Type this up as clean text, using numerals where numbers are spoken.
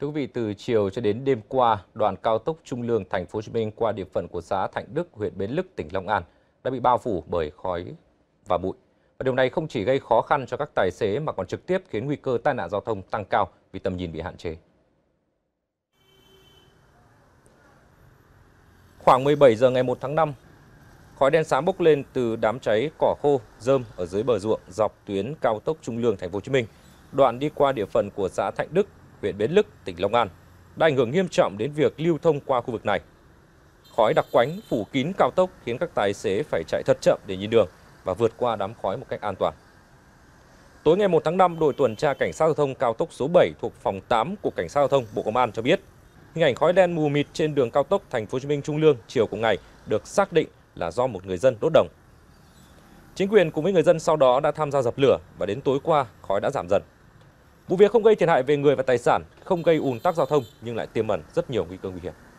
Thưa quý vị, từ chiều cho đến đêm qua, đoạn cao tốc Trung Lương Thành phố Hồ Chí Minh qua địa phận của xã Thạnh Đức, huyện Bến Lức, tỉnh Long An đã bị bao phủ bởi khói và bụi. Và điều này không chỉ gây khó khăn cho các tài xế mà còn trực tiếp khiến nguy cơ tai nạn giao thông tăng cao vì tầm nhìn bị hạn chế. Khoảng 17 giờ ngày 1 tháng 5, khói đen xám bốc lên từ đám cháy cỏ khô, rơm ở dưới bờ ruộng dọc tuyến cao tốc Trung Lương Thành phố Hồ Chí Minh, đoạn đi qua địa phận của xã Thạnh Đức, huyện Bến Lức, tỉnh Long An, đã ảnh hưởng nghiêm trọng đến việc lưu thông qua khu vực này. Khói đặc quánh phủ kín cao tốc khiến các tài xế phải chạy thật chậm để nhìn đường và vượt qua đám khói một cách an toàn. Tối ngày 1 tháng 5, đội tuần tra cảnh sát giao thông cao tốc số 7 thuộc phòng 8 của Cảnh sát giao thông Bộ Công an cho biết, hình ảnh khói đen mù mịt trên đường cao tốc Thành phố Hồ Chí Minh Trung Lương chiều cùng ngày được xác định là do một người dân đốt đồng. Chính quyền cùng với người dân sau đó đã tham gia dập lửa và đến tối qua khói đã giảm dần. Vụ việc không gây thiệt hại về người và tài sản, không gây ùn tắc giao thông nhưng lại tiềm ẩn rất nhiều nguy cơ nguy hiểm.